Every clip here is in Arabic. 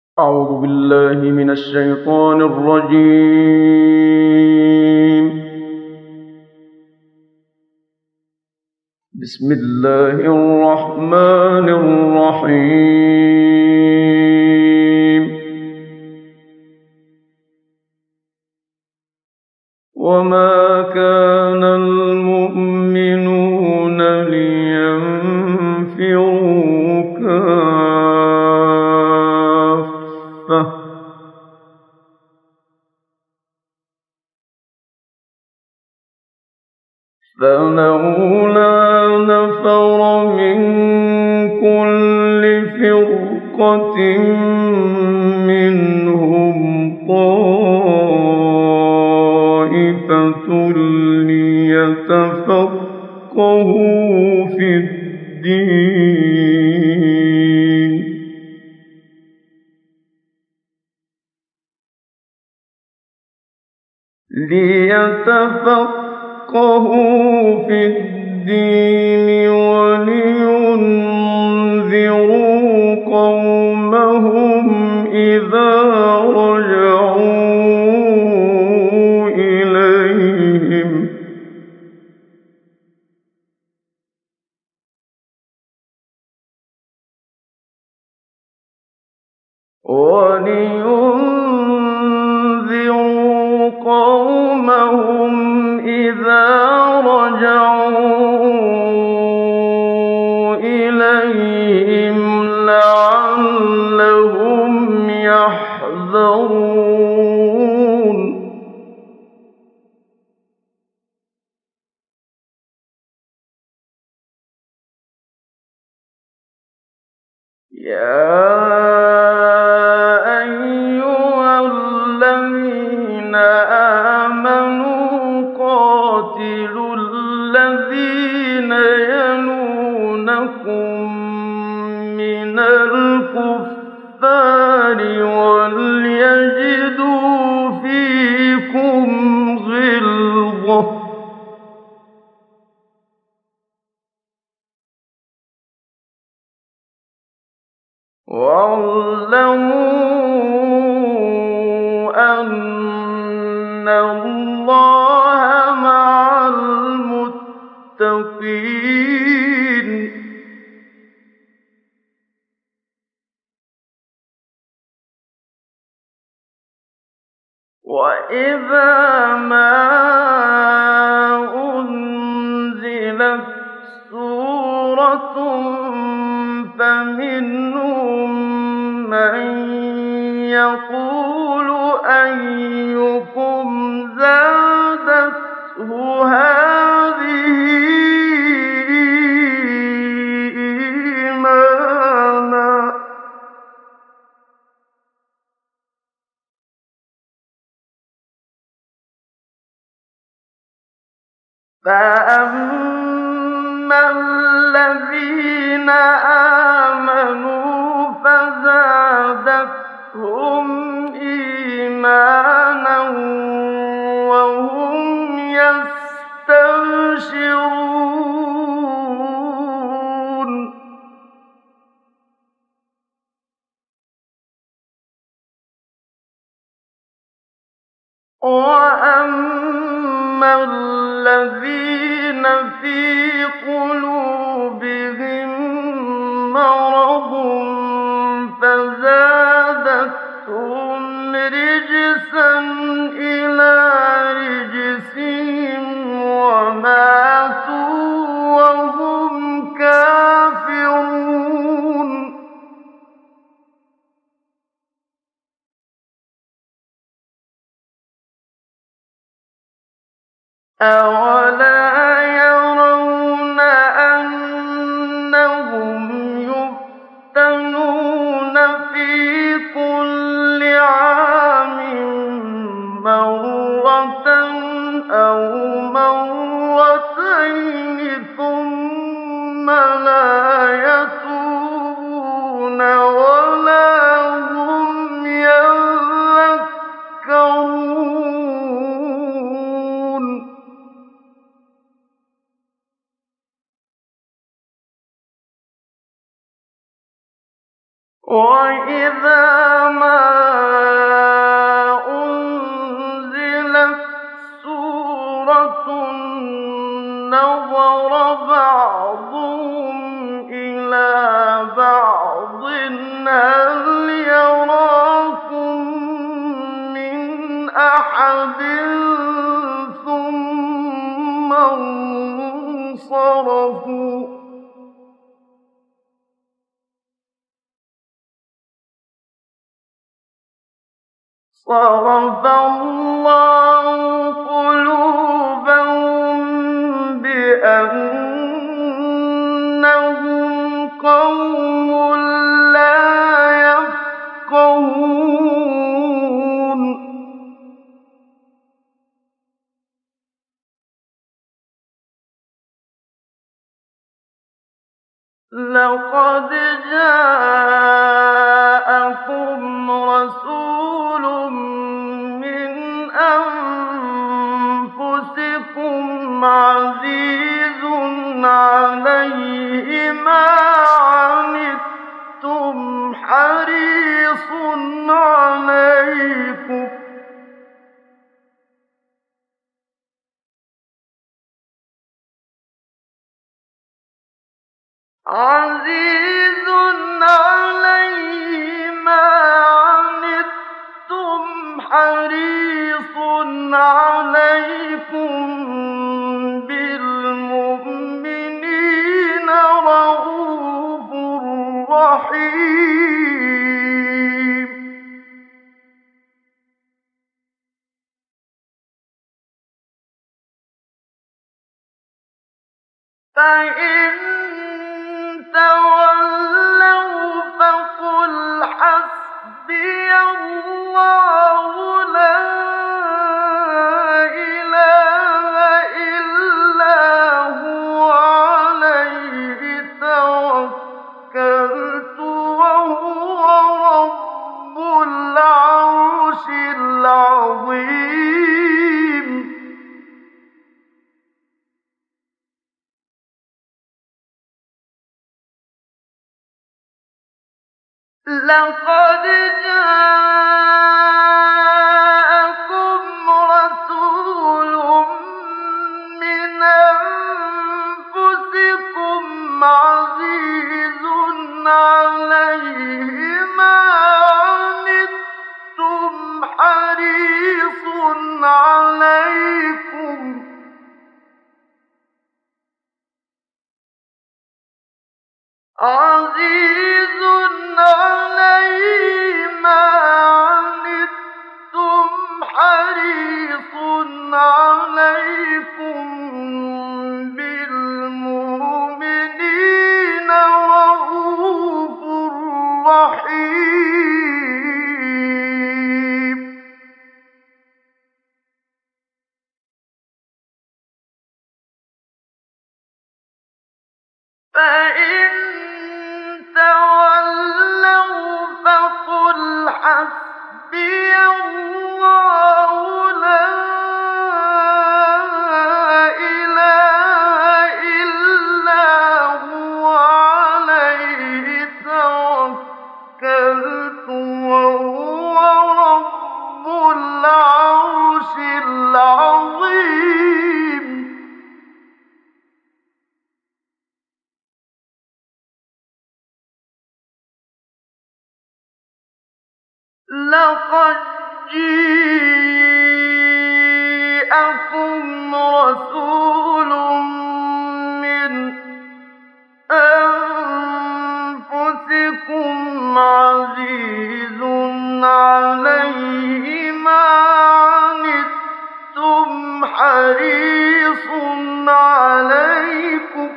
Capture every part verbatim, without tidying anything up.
أعوذ بالله من الشيطان الرجيم. بسم الله الرحمن الرحيم. وما كان المؤمنون لينفروا كافة فلولا نفر من كل فرقة منهم طائفة ليتفقهوا في الدين ليتفقهوا في الدين ولينذروا قومهم إذا رجعوا إليهم ولينذروا قومهم إذا رجعوا إليهم لعلهم يحذرون يا أيها الذين آمنوا قاتلوا الذين يلونكم من الكفار وليجدوا فيكم غلظة واعلموا أن الله مع المتقين وإذا ما أنزلت سورة فمنهم من يقول أيكم زادته هذه إيمانا فأما الذين آمنوا فزادتهم إيمانا وهم يستبشرون وأما الذين في قلوبهم مرض فزادتهم رجسا إلى رجسهم وماتوا وهم كافرون أولا يرون أنهم يفتنون في كل عام مرة أو مرتين ثم لا يتوبون ولا هم يذكرون وَإِذَا مَا أُنزِلَتْ سُورَةٌ نَّظَرَ بَعْضُهُمْ إِلَىٰ بَعْضٍ هَلْ يَرَاكُم مِّنْ أَحَدٍ ثُمَّ انصَرَفُوا ۚ صَرَفَ اللَّهُ قُلُوبَهُم بِأَنَّهُمْ قَوْمٌ لَّا يَفْقَهُونَ. لَقَدْ جَاءَكُمْ رَسُولٌ مِّنْ أَنفُسِكُمْ عَزِيزٌ عَلَيْهِ مَا عَنِتُّمْ حَرِيصٌ عَلَيْكُمْ عَزِيزٌ عَلَيْهِ مَا عَنِتُّمْ حَرِيصٌ عَلَيْكُم بِالْمُؤْمِنِينَ رَءُوفٌ رَّحِيمٌ. فَإِن تَوَلَّوْا فَقُلْ حَسْبِيَ اللَّهُ لَا إِلَٰهَ إِلَّا هُوَ عَلَيْهِ تَوَكَّلْتُ وَهُوَ رَبُّ الْعَرْشِ الْعَظِيمِ. لَقَدْ جَاءَكُمْ رَسُولٌ مِّنْ أَنفُسِكُمْ عَزِيزٌ عَلَيْهِ مَا عَنِتُّمْ حَرِيصٌ عَلَيْكُمْ عَزِيزٌ عَلَيْهِ مَا عَنِتُّمْ حَرِيصٌ عَلَيْكُم بِالْمُؤْمِنِينَ رَءُوفٌ رَّحِيمٌ. فَإِن تَوَلَّوْا فَقُلْ حَسْبِيَ اللَّهُ لَا إِلَٰهَ إِلَّا هُوَ عَلَيْهِ تَوَكَّلْتُ وَهُوَ رَبُّ الْعَرْشِ الْعَظِيمِ. لَقَدْ جِاءَكُمْ رَسُولٌ مِّنْ أَنفُسِكُمْ عَزِيزٌ عَلَيْهِ مَا عَنِتُّمْ حَرِيصٌ عَلَيْكُمْ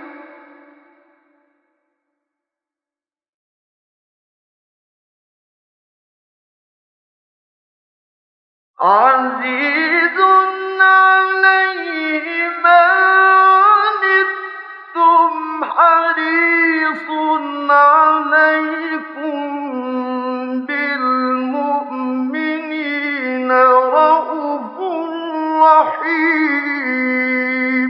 عَزِيزٌ عَلَيْهِ مَا عَنِتُّمْ حَرِيصٌ عَلَيْكُم بِالْمُؤْمِنِينَ رَءُوفٌ رَّحِيمٌ.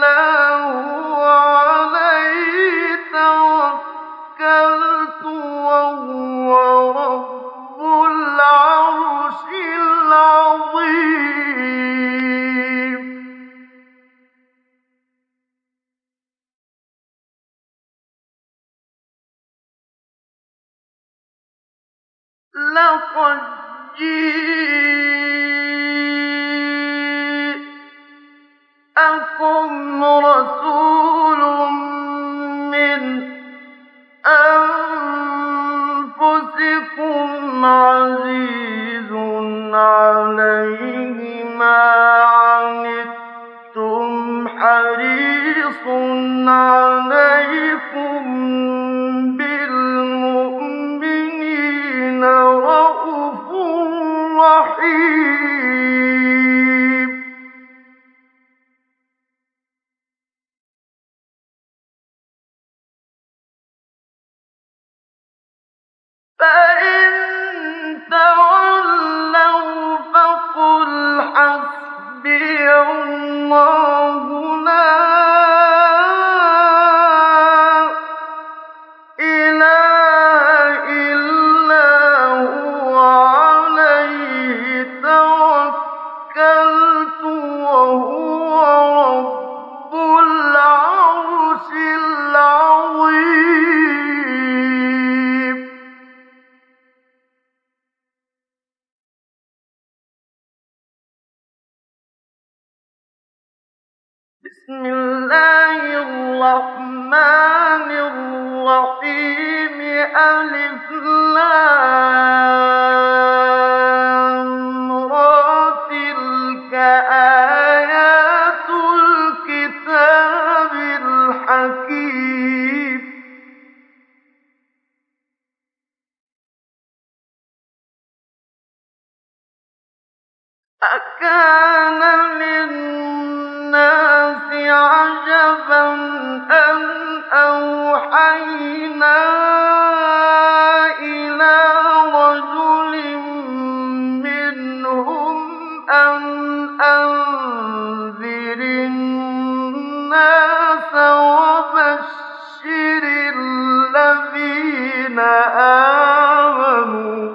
هو عليه توكلت وهو رب العرش العظيم لقد جاءكم رسول من أنفسكم عزيز عليه ما عنتم حريص عليكم بالمؤمنين رءوف رحيم فإن تولوا فقل حسبي الله لا إله إلا هو عليه توكلت وهو رب العرش العظيم بسم الله الرحمن الرحيم ألف لام را تلك آيات الكتاب الحكيم أكان للناس عجبا أن أوحينا إلى رجل منهم أن أنذر الناس وبشر الذين آمنوا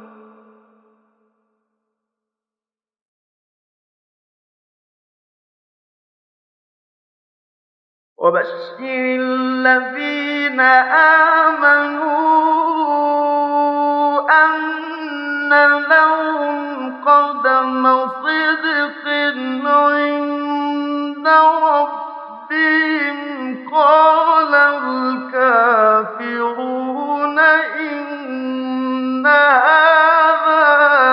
وبشر الذين آمنوا أن لهم قدم صدق عند ربهم قال الكافرون إن هذا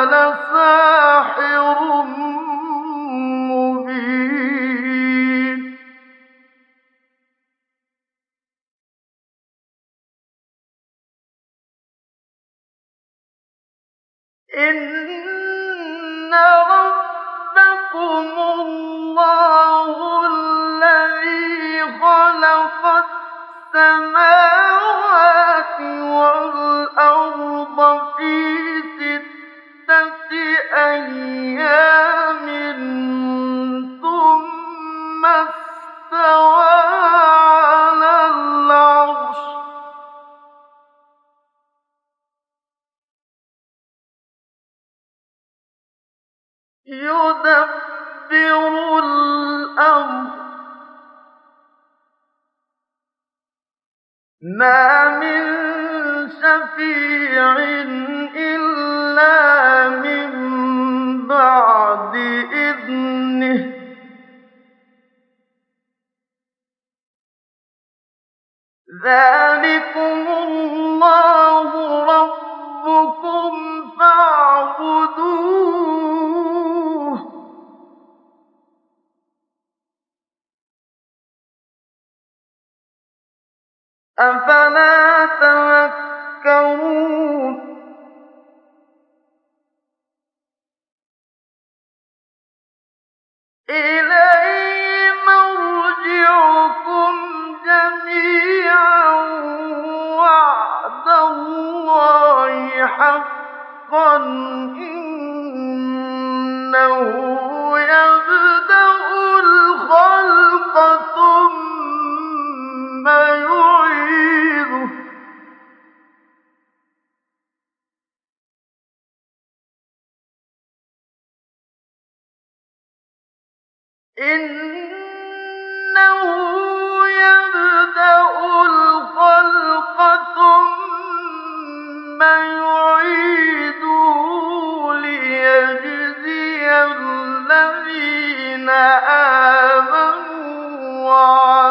لساحر مبين إن ربكم الله الذي خلق السماوات والأرض في ستة أيام ثم استوى على العرش يدبر الأمر ما من شفيع إلا من بعد إذنه ذلكم الله ربكم فاعبدوه أفلا تذكرون إليه مرجعكم جميعا وعد الله حقا إنه يبدأ الخلق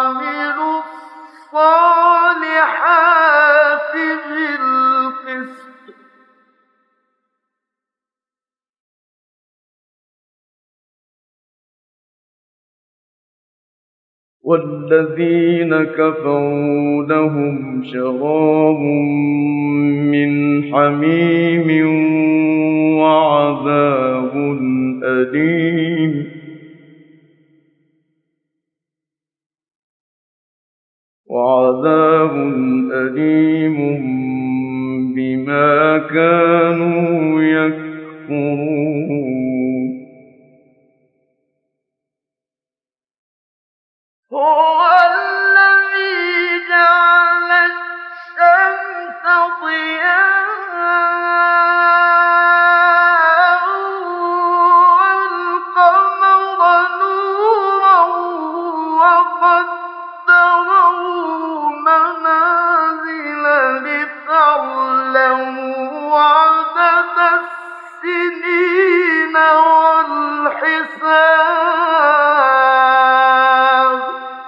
وعملوا الصالحات بالقسط والذين كفروا لهم شراب من حميم وعذاب أليم وعذاب أليم بما كانوا يكفرون هو الذي جعل الشمس ضياء والقمر نورا وقدره منازل لتعلموا عدد السنين والحساب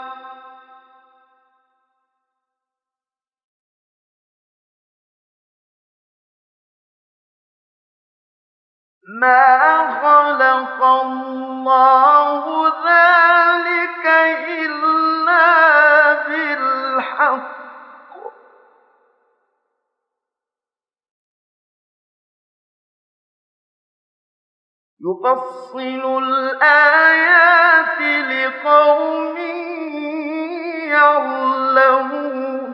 ما خلق الله ذلك إلا بالحق يفصل الآيات لقوم يعلمون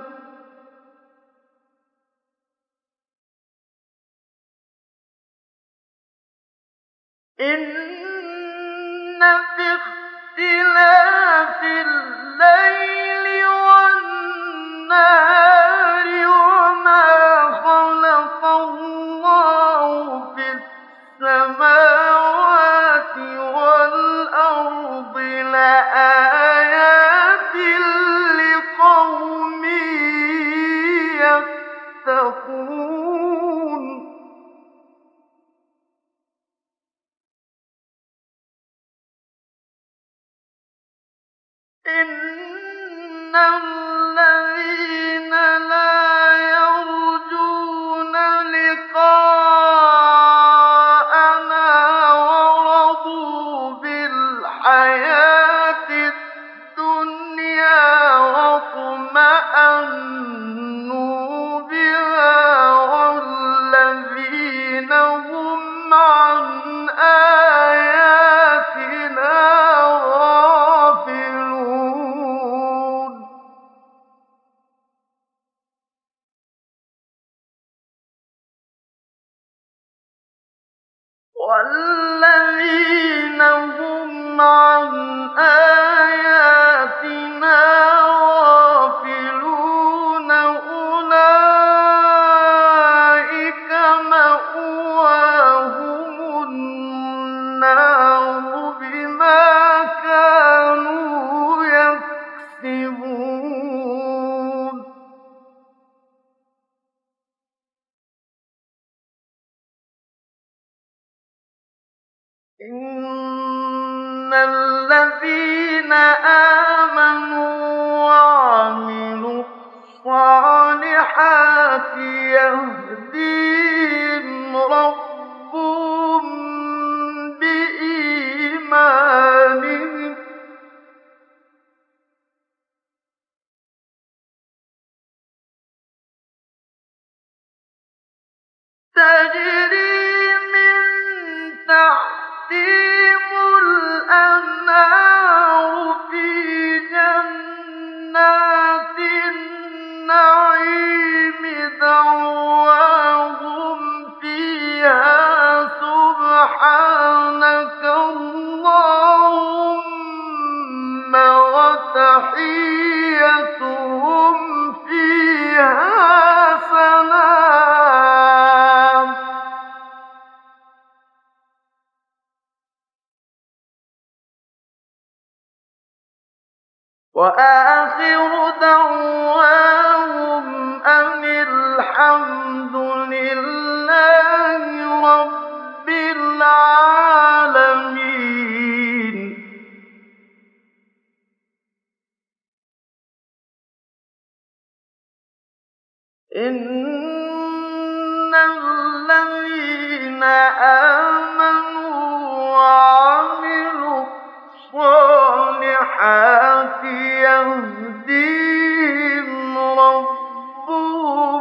إن في اختلاف الليل والنهار وما خلق الله في السماوات والأرض لآيات لقوم يتقون إن الذين لا يرجون لقاءنا ورضوا بالحياة الدنيا واطمأنوا بها والذين هم عن آياتنا والذين هم عن آياتنا غافلون أولئك مأواهم النار بما كانوا يكسبون إن الذين آمنوا وعملوا الصالحات يهديهم ربهم بإيمانهم تجري من تحتهم الأنهار في جنات النعيم دعواهم فيها سبحانك اللهم وتحيتهم فيها سلام وآخر دعواهم أن الحمد لله رب العالمين. إِنَّ الَّذِينَ آمَنُوا وَعَمِلُوا الصَّالِحَاتِ يَهْدِيهِمْ رَبُّهُم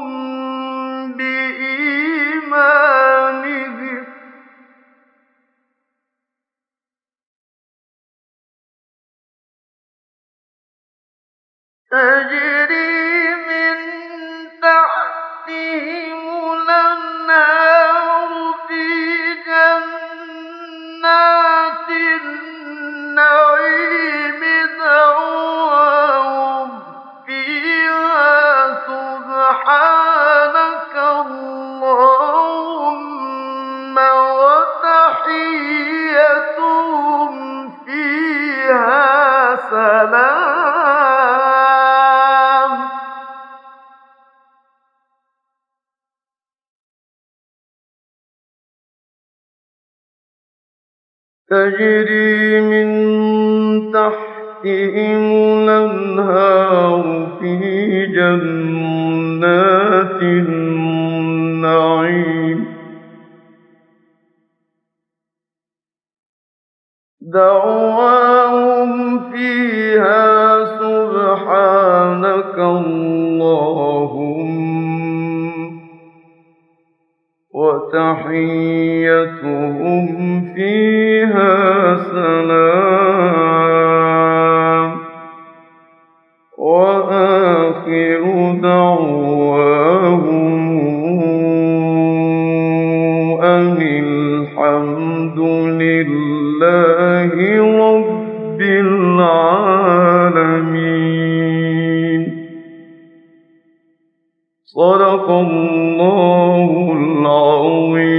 بِإِيمَانِهِمْ تَجْرِي مِن تَحْتِهِمُ الْأَنْهَارُ فِي جَنَّاتِ النَّعِيمِ دَعْوَاهُمْ فِيهَا سُبْحَانَكَ اللَّهُمَّ وَتَحِيَّتُهُمْ فِيهَا سَلَامٌ تَجْرِي مِن تَحْتِهِمُ الْأَنْهَارُ فِي جَنَّاتِ النَّعِيمِ دَعْوَاهُمْ فِيهَا سُبْحَانَكَ اللَّهُمَّ وَتَحِيَّتُهُمْ فِيهَا سَلَامٌ وَآخِرُ دَعْوَاهُمْ أَنِ الْحَمْدُ لِلَّهِ رَبِّ الْعَالَمِينَ. صدق الله العظيم.